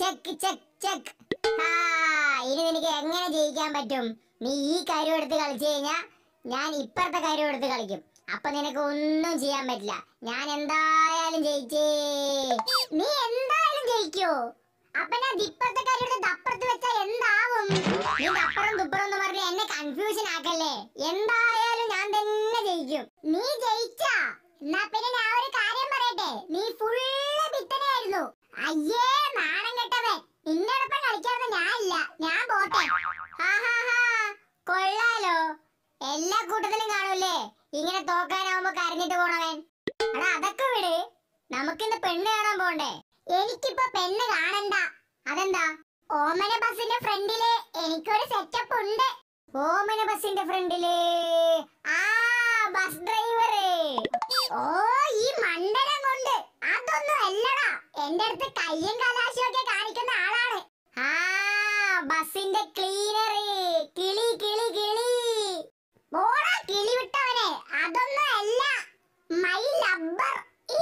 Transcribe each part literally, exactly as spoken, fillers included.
Check check check. ആ ഇനി നിനക്ക് എങ്ങനെ ജയിക്കാൻ പറ്റും? നീ ഈ കാര്യം എടുത്ത് കളിച്ചു കഴിഞ്ഞാ ഞാൻ ഇപ്പഴത്തെ കാര്യം എടുത്ത് കളിക്കും. അപ്പൊ നിനക്ക് ഒന്നും ചെയ്യാൻ പറ്റില്ല. ഞാൻ എന്തായാലും ജയിച്ചേ. നീ എന്തായാലും ജയിക്കോ? അപ്പൊ ഞാൻ ഇപ്പഴത്തെ കാര്യം എടുത്ത് അപ്പുറത്ത് വെച്ചാ എന്താവും? നീ അപ്പുറം തുപ്പുറം എന്ന് പറഞ്ഞ് എന്നെ കൺഫ്യൂഷൻ ആക്കല്ലേ. എന്തായാലും ഞാൻ തന്നെ ജയിക്കും. നീ ജയിച്ചാ എന്നാ പിന്നെ ഞാൻ ഒരു കാര്യം പറയട്ടെ. നീ ഫുള്ള് പിത്തനായിരുന്നു. അയ്യേ നാണം കെട്ടവൻ. നിന്നോടൊപ്പം കളിക്കാതെ ഞാനില്ല. ഞാൻ പോട്ടെ. കൊള്ളാലോ, എല്ലാ കൂട്ടത്തിലും കാണൂലേ ഇങ്ങനെ തോക്കാനാവുമ്പോ കരഞ്ഞിട്ട് പോണവൻ. എടാ അതൊക്കെ വിട്, നമുക്കിന്ന് പെണ്ണ് കാണാൻ പോണ്ടേ? എനിക്കിപ്പോ പെണ്ണ് കാണണ്ട. അതെന്താ? ഓമന ബസിന്റെ ഫ്രണ്ടില് എനിക്കൊരു സെറ്റപ്പ് ഉണ്ട്. ഓമന ബസിന്റെ ഫ്രണ്ടില് ആ ബസ് ഡ്രൈവർ. ഓ ഈ മണ്ടനം കൊണ്ട് അതൊന്നും അല്ലടാ. എന്റെ അടുത്ത് കയ്യും കലാശവും ഒക്കെ കാണിക്കുന്ന ആളാണ്. ആ ബസിന്റെ ക്ലീനർ. കിളി കിളി കിളി. ഓടാ കിളി വിട്ടവനെ. അതൊന്നും അല്ല, മൈ ലബ്ബർ.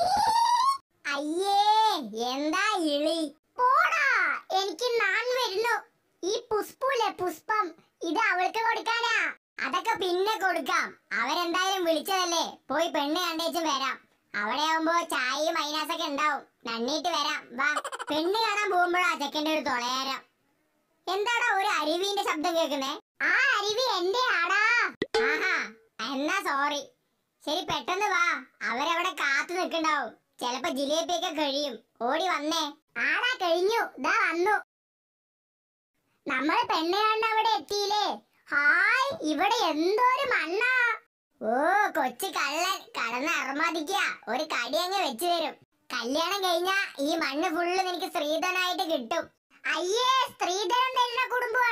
അയ്യേ എന്താ ഇളി. പോടാ, എനിക്ക് നാൻ വരുന്നു. ഈ പുഷ്പൂലെ പുഷ്പം, ഇത് അവൾക്ക് കൊടുക്കാനാ. അതൊക്കെ പിന്നെ കൊടുക്കാം. അവരെന്തായാലും വിളിച്ചതല്ലേ, പോയി പെണ്ണ് കണ്ടേച്ചും വരാം. അവിടെ ആവുമ്പോ ചായയും മൈനാസൊക്കെ ഉണ്ടാവും. നന്നീട്ട് വരാം. വാ, പെണ്ണ് കാണാൻ പോകുമ്പോഴാ ചെക്കൻ്റെ ഒരു തൊളയാരം. എന്താടാ ഒരു അരുവിന്റെ ശബ്ദം കേൾക്കുന്നേ? ആ അരുവി എന്റെ ആടാ. ആഹാ എന്നാ സോറി. ശരി പെട്ടെന്ന് വാ, അവരവിടെ കാത്തു നിൽക്കണ്ടാവും. ചെലപ്പോ ജിലേബിയൊക്കെ കഴിയും. ഓടി വന്നേ. ആടാ കഴിഞ്ഞു, ദാ വന്നു. നമ്മൾ പെണ്ണ് കാണാൻ അവിടെ എത്തിയില്ലേ. ഹായ്, ഇവിടെ എന്തോരു മണ്ണാ. ഓ കൊച്ചു കള്ളൻ കടന്ന് അർമാദിക്ക. ഒരു കടി അങ്ങ് വെച്ചു തരും. കല്യാണം കഴിഞ്ഞാ ഈ മണ്ണ് ഫുള്ള് നിനക്ക് സ്ത്രീധനായിട്ട് കിട്ടും. അയ്യേ, സ്ത്രീധനം തരുന്ന കുടുംബമാണ്